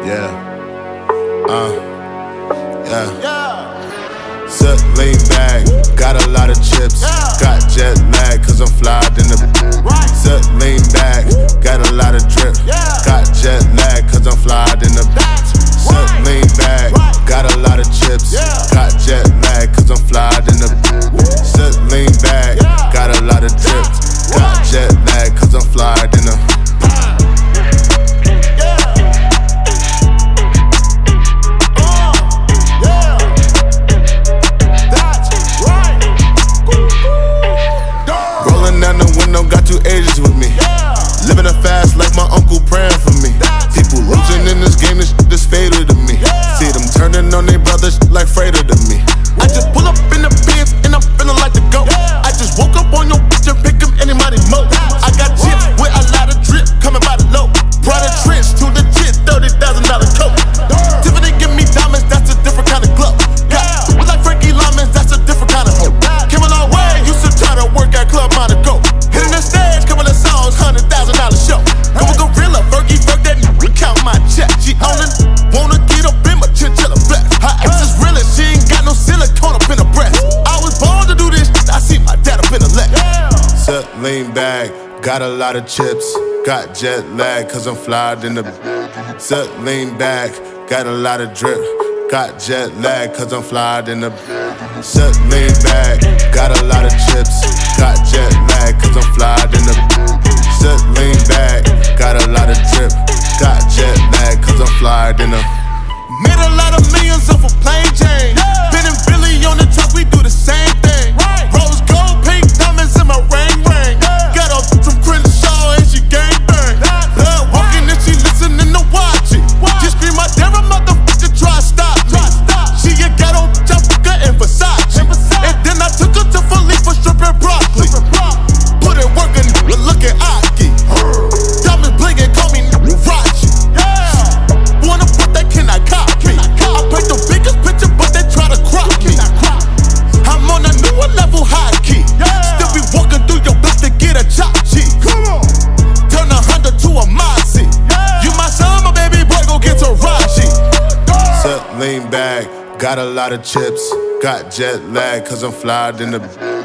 Celine bag, got a lot of chips. Got jet lag, cause I'm flyed in the Celine bag, got a lot of drip. Got jet lag, cause I'm flyed in the Celine bag, got a lot of chips. Got jet lag, cause I'm flyed in the Celine bag, got a lot of drip. Got jet lag, cause I'm flyed in the got 2 ages with me. Living a fast life, my uncle praying for me. People losing in this game, this shit is fatal to me. See them turning on their brothers like Fredo to me. I just pull up in the Benz and I'm feeling like the GOAT. I just woke up on your bitch and pick him anybody mo. I got chips with a lot of drip coming by the low. Brought a trench to legit $30,000 coat. Tiffany give me diamonds, that's a different kind of glow. Got like Frankie Lyman's, that's a different kind of hoe. Came a long way, used to try to work at Club Monaco. Hitting the stage, couple of songs, $100,000 show. Go with Gorilla, Fergie, Ferg, that count my check. She ownin', wanna get up in my chinchilla flex. Her ex is realin', she ain't got no silicone up in her breast. I was born to do this, I see my dad up in the leg. Celine bag, got a lot of chips. Got jet lag, cause I'm flyed in the Celine bag, got a lot of drip. Got jet lag, cause I'm flyed in the Celine bag, got a lot of chips. Got jet lag, cause I'm flyed in the Celine bag, got a lot of drip. Got jet lag, cause I'm flyed in the made a lot of millions off a plain Jane. Ben and Billy on the truck, we do the same thing. Rose gold, pink diamonds in my ring. Got off from Crenshaw and she gang bang. Love walking and she listening to watch it. Just scream out there, a motherfucker try to stop me. She a ghetto Jaffa and Versace. And then I took her to Philly for stripping broccoli. Put in work and look at Aki. Diamonds blinking, call me Rachi. Wanna put that, can I copy? I paint the biggest picture, but they try to crop me. I'm on a newer level, high key. Still be walking through your block to get a chop G. Turn a Honda to a Moxie. You my son, my baby boy, go get to Raji. Celine bag, got a lot of chips. Got jet lag, cause I'm flyed in the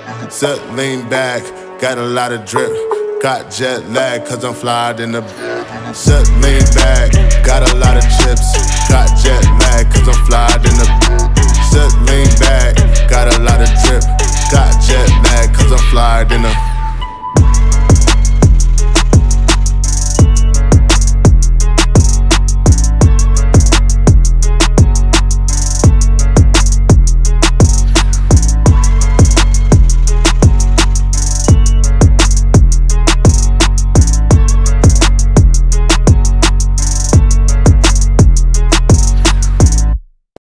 Celine bag, got a lot of drip. Got jet lag, cause I'm flyed in the Celine bag, got a lot of chips. Got jet lag, cause I'm flyed in the Celine bag, got a lot of drip. Got jet lag, cause I'm flyed in the